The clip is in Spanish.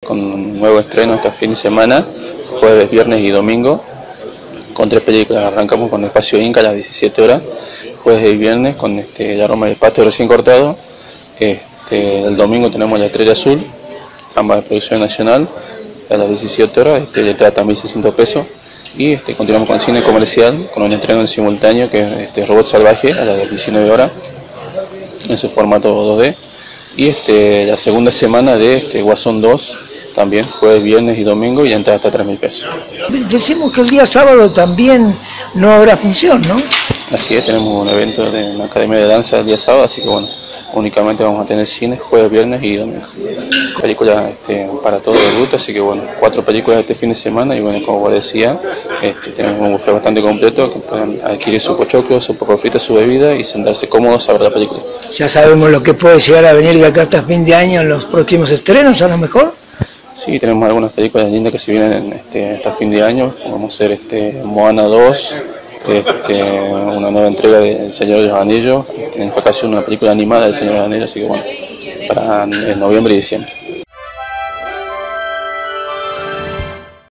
con un nuevo estreno este fin de semana, jueves, viernes y domingo, con 3 películas. Arrancamos con Espacio Inca a las 17 horas, jueves y viernes con El aroma del pasto recién cortado. El domingo tenemos La Estrella Azul, ambas de producción nacional, a las 17 horas, le trata 1.600 pesos. Y continuamos con cine comercial, con un estreno en simultáneo que es Robot Salvaje a las 19 horas, en su formato 2D. Y la segunda semana de Guasón 2, también jueves, viernes y domingo, y entra hasta 3.000 pesos. Decimos que el día sábado también no habrá función, ¿no? Así es, tenemos un evento de una academia de danza el día sábado, así que bueno, únicamente vamos a tener cine jueves, viernes y domingo. Películas para todo el gusto, así que bueno, 4 películas este fin de semana, y bueno, como vos decías, tenemos un buffet bastante completo, que pueden adquirir su pochoclo, su papa frita, su bebida y sentarse cómodos a ver la película. Ya sabemos lo que puede llegar a venir de acá hasta fin de año en los próximos estrenos, a lo mejor. Sí, tenemos algunas películas lindas que se vienen hasta fin de año. Vamos a hacer Moana 2, una nueva entrega de El Señor de los Anillos, en esta ocasión una película animada del Señor de los Anillos, así que bueno, para noviembre y diciembre.